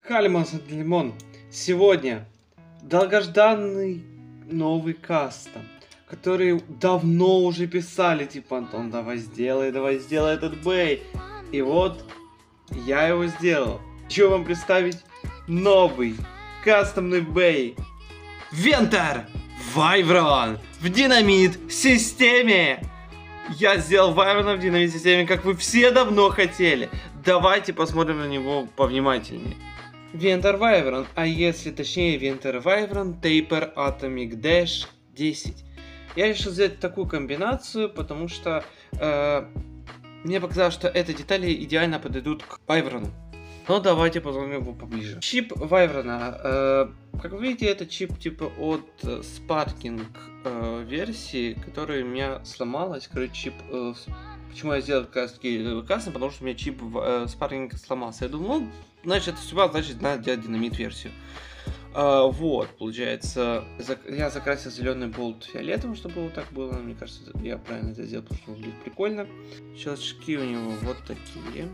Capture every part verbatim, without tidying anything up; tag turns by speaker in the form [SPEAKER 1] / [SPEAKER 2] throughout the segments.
[SPEAKER 1] Хальмас Лимон. Сегодня долгожданный новый кастом, который давно уже писали, типа, Антон, давай сделай, давай сделай этот бей. И вот я его сделал. Хочу вам представить новый кастомный бей. Вентер Вайврон в динамит системе. Я сделал Вайврона в динамит системе, как вы все давно хотели. Давайте посмотрим на него повнимательнее. Вентер Вайврон, а если точнее Вентер Вайврон Taper Atomic Dash десять. Я решил сделать такую комбинацию, потому что э, мне показалось, что эти детали идеально подойдут к Вайврону. Но давайте посмотрим его поближе. Чип Вайврона. Э, как вы видите, это чип типа от Sparking э, версии, которая у меня сломалась. Короче, чип... Э, почему я сделал кастом? Потому что у меня чип э, Sparking сломался. Я думал, ну, значит, это судьба, значит, надо делать динамит версию. Uh, вот, получается, я закрасил зеленый болт фиолетовым, чтобы вот так было. Мне кажется, я правильно это сделал, потому что выглядит прикольно. Щелчки у него вот такие.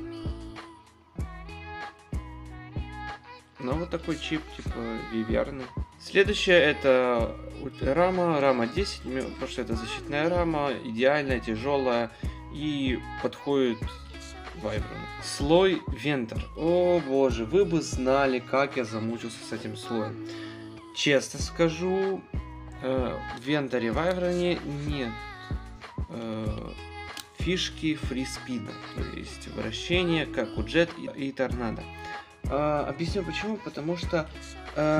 [SPEAKER 1] Ну, вот такой чип, типа, виверны. Следующее это рама, рама десять, потому что это защитная рама, идеальная, тяжелая и подходит Вайврону. Слой Вентер. О боже, вы бы знали, как я замучился с этим слоем. Честно скажу, э, в Вентере Вайвроне нет э, фишки фриспида, то есть вращение, как у Джет и, и Торнадо. Э, объясню почему, потому что э,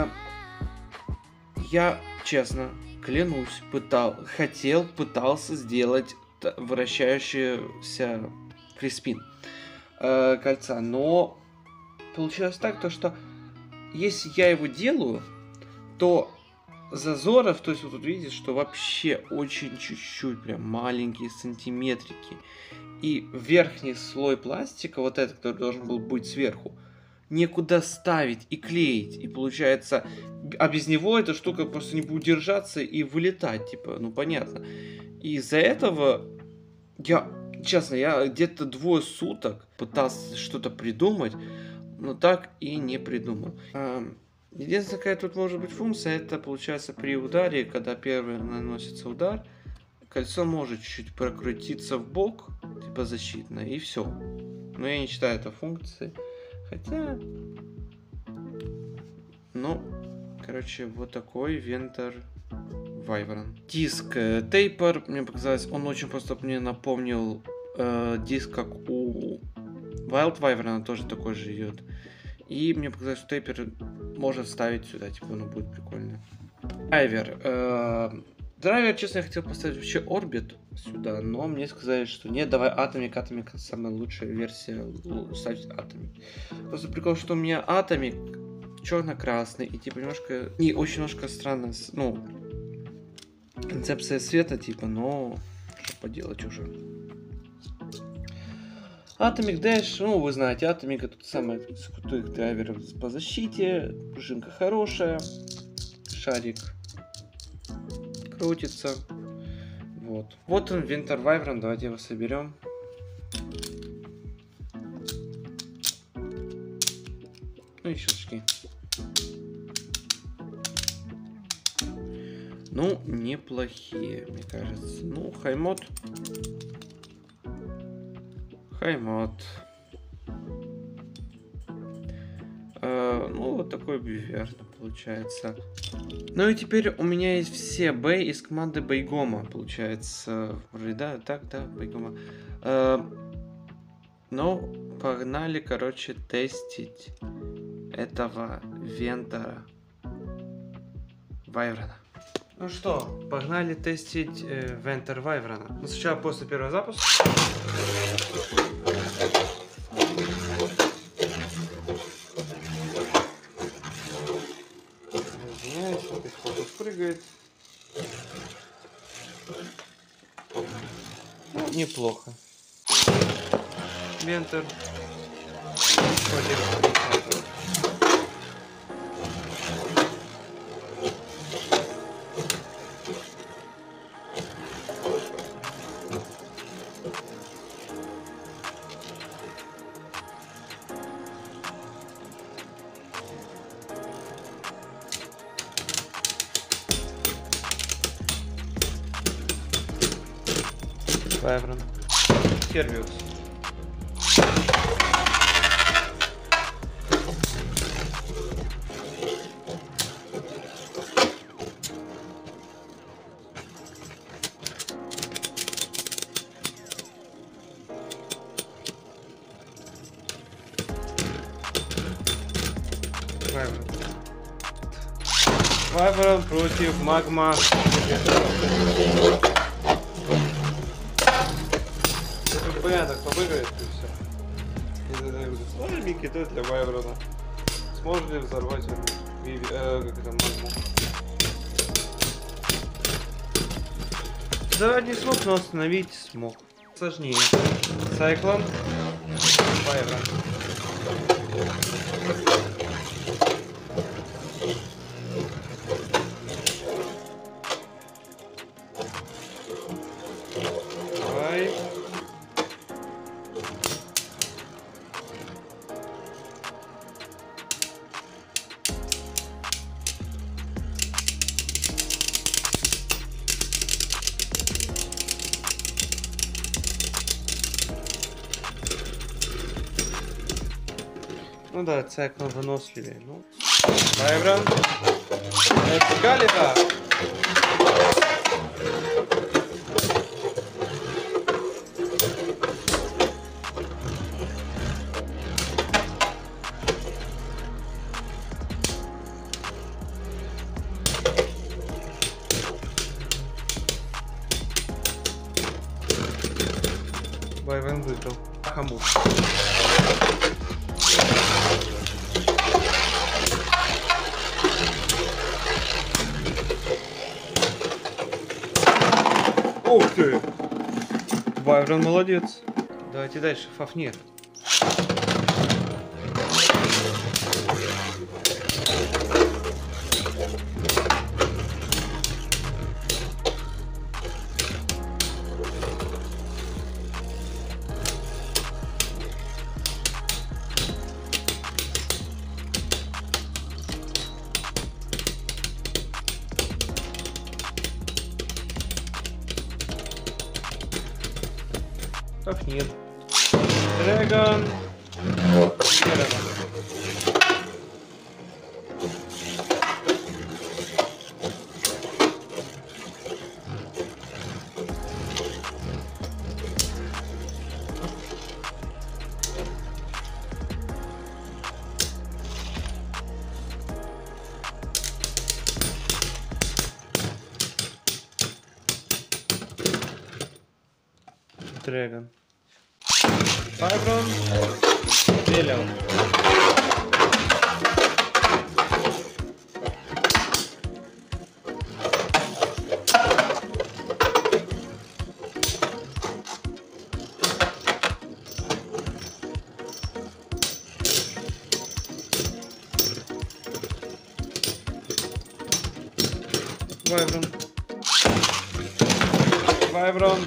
[SPEAKER 1] я, честно, клянусь, пытал, хотел, пытался сделать вращающийся фриспин э, кольца, но получилось так, то что если я его делаю, то зазоров, то есть вот тут видите, что вообще очень чуть-чуть, прям маленькие сантиметрики, и верхний слой пластика, вот этот, который должен был быть сверху, некуда ставить и клеить, и получается, а без него эта штука просто не будет держаться и вылетать, типа, ну понятно. И из-за этого я, честно, я где-то двое суток пытался что-то придумать, но так и не придумал. Единственная какая тут может быть функция, это получается при ударе, когда первый наносится удар, кольцо может чуть-чуть прокрутиться в бок, типа защитно, и все. Но я не считаю это функцией. Хотя, ну, короче, вот такой Вентер Вайврон. Диск э, Taper, мне показалось, он очень просто мне напомнил э, диск, как у Wild Wyvern, тоже такой же идет. И мне показалось, что Taper можно вставить сюда, типа, ну будет прикольно. Драйвер. Э, драйвер, честно, я хотел поставить вообще Orbit сюда, но мне сказали, что нет, давай Atomic, Atomic самая лучшая версия, ставить Atomic. Просто прикол, что у меня Atomic черно-красный, и типа немножко, не, очень немножко странно, ну, концепция света, типа, но что поделать уже. Atomic Dash, ну вы знаете, Atomic это самый из крутых драйверов по защите, пружинка хорошая, шарик крутится. Вот. Вот он, Вентер Вайврон, давайте его соберем. Ну и щелчки. Ну, неплохие, мне кажется. Ну, хаймод. Хаймод. Э, ну, вот такой биверн получается. Ну и теперь у меня есть все бэй из команды Байгома, получается. Вроде, да, так, да, Байгома. Э, ну, погнали, короче, тестить этого Вентера Вайврона. Ну что, погнали тестить э, Вентер Вайврона. Ну, сначала после первого запуска. Извиняюсь, опять фокус прыгает. Ну, неплохо. Вентер. Байрон. Сервиус. Вайверон против Магма. Это понятно, кто выиграет, и все. Ну, Микки, это для Вайверона. Сможет ли взорвать Виви, э, как это, Магму? Да, не смог, но остановить смог. Сложнее. Сайклон. Вайверон. Ну да, Сайклон выносливее. Ну, Байрон. Экскалибар. Байрон выиграл. Хамут. Ух ты! Байрон молодец. Давайте дальше. Фафнир. Фафнир. Дрэгон. Дрэгон. Байрон. Делион. Байрон. Байрон.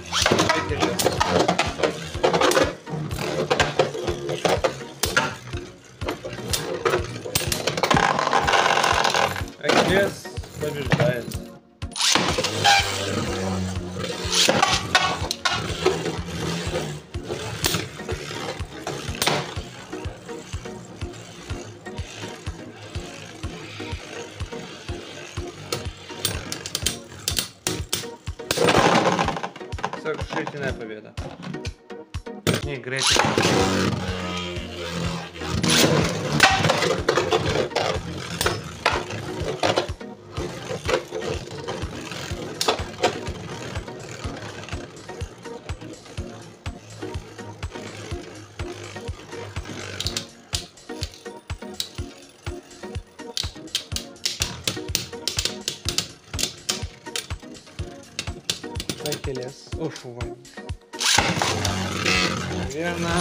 [SPEAKER 1] Акелес побеждает. Сокрушительная победа. Не, Гретик. Акелес. Уф, уволь. Верно.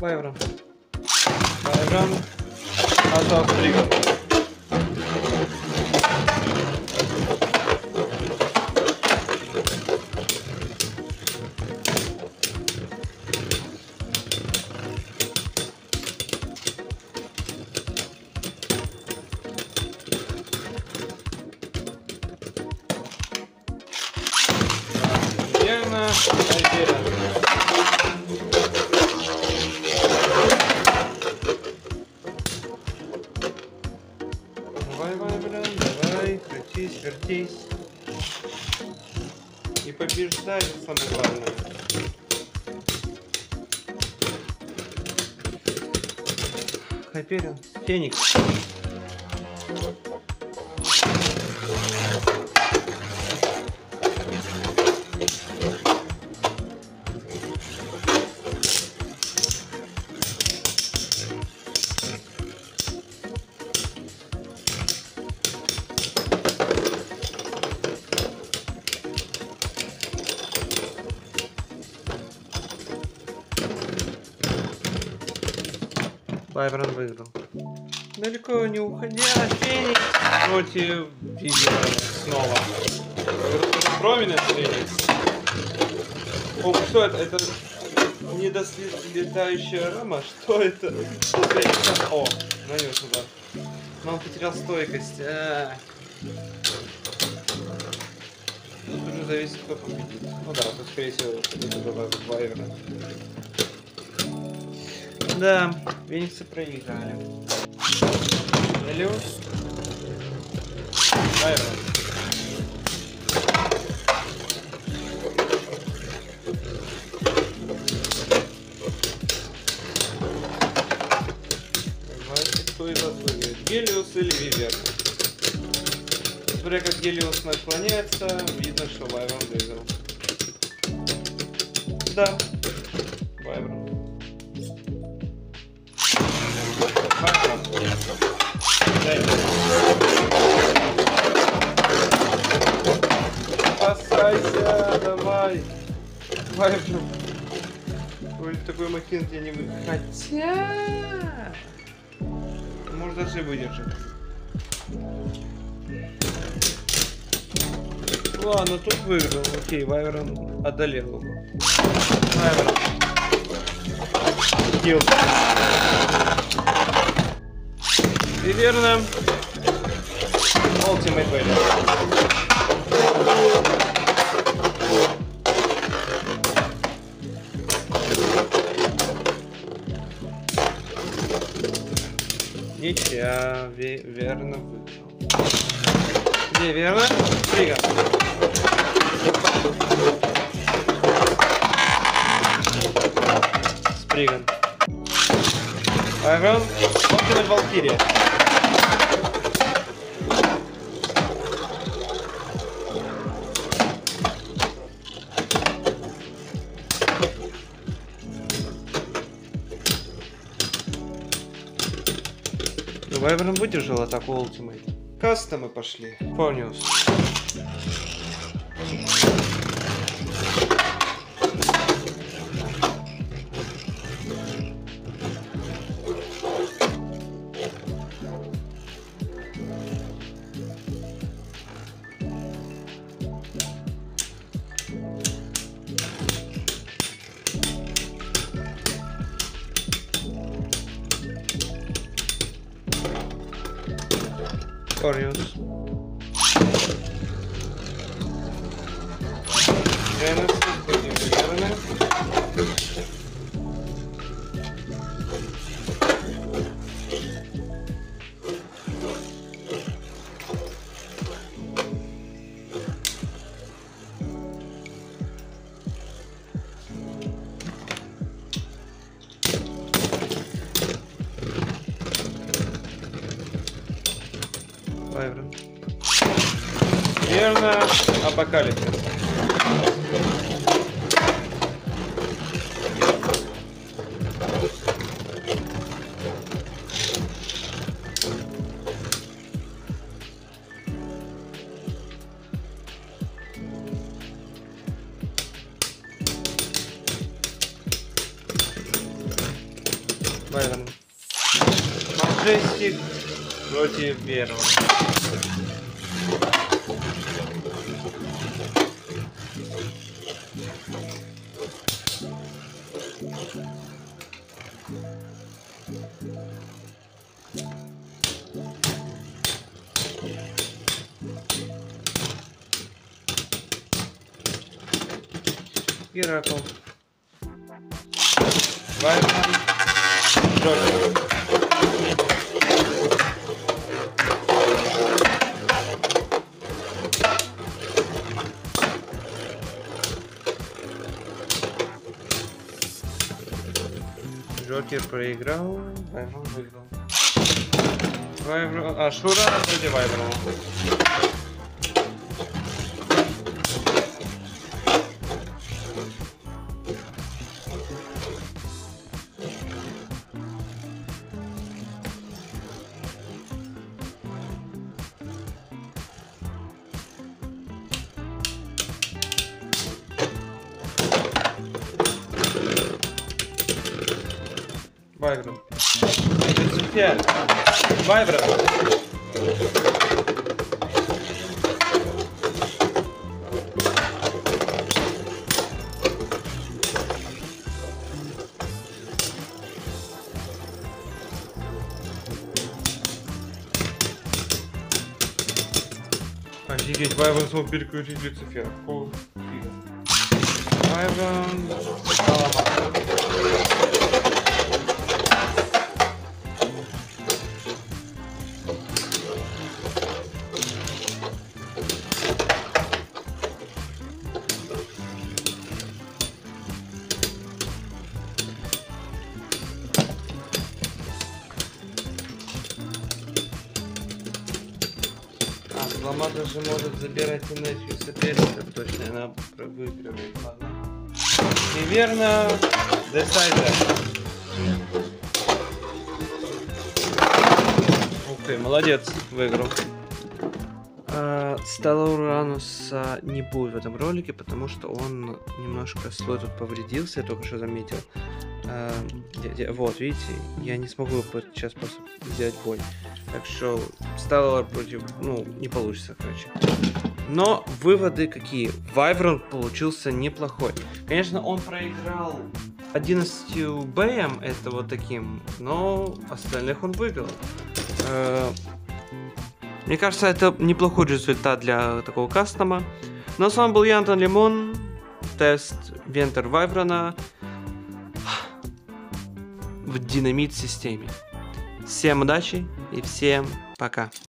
[SPEAKER 1] Вайврон. Вайврон. Осталось Триган. Верно, Хайперион. Давай, Вайврон, давай, крутись, вертись. И побеждай, самое главное. Хайперион, Феникс. Вайврон выиграл. Далеко не уходя, Феникс против Вивера снова. Проминент Феникс. О, что это? Это недолетающая рама? Что это? О, нанес удар. Но он потерял стойкость. А -а -а. Тут уже зависит, кто победит. Ну да, тут скорее всего это Вайвера. Да, Фениксы проиграли. Элиус. Вайврон. Давайте, кто из вас выиграет? Гелиос или Вивер? Смотря как Гелиос наклоняется, видно, что Вайврон выиграл. Да, Вайврон. Спасайся, давай. Вайврон. Ой, такой махин я не вы. Хотя... Может даже выдержать. Ладно, тут выиграл. Окей, Вайврон одолел его. Вайврон. Килл. И верно. Ultimate Battle. Ничья, верно выиграл. Где верно? Триган. Сприган. Вайврон. Ultimate Valkyria. Вайврон выдержал атаку Ultimate. Кастомы пошли. Форниус. Форниус. Генесис против Верна. Вайврон. Верно, Апокалипсис. Вайверн. Маджестик против первого. Геракл. Вайверн. Джокер. Джокер проиграл, Вайверн выиграл. Вайверн... А, Шура против Вайверна. Вайверн. Люцифер. Вайверн. Офигеть, Вайверн смог переключить Люцифера. Вайверн. Лома даже может забирать энергию соперника, точно она выигрывает. Ладно. Неверно. Десайдер. Ух ты, молодец, выиграл. А, Сталурануса не будет в этом ролике, потому что он немножко слой тут повредился, я только что заметил. А, я, я, вот, видите, я не смогу сейчас просто сделать бой. Так что Сталлар против, ну, не получится, короче. Но выводы какие? Вайверн получился неплохой. Конечно, он проиграл одиннадцатью бэем, это вот таким, но остальных он выиграл. Мне кажется, это неплохой результат для такого кастома. Но с вами был я, Антон Лимон. Тест Вентер Вайверна в динамит системе. Всем удачи и всем пока.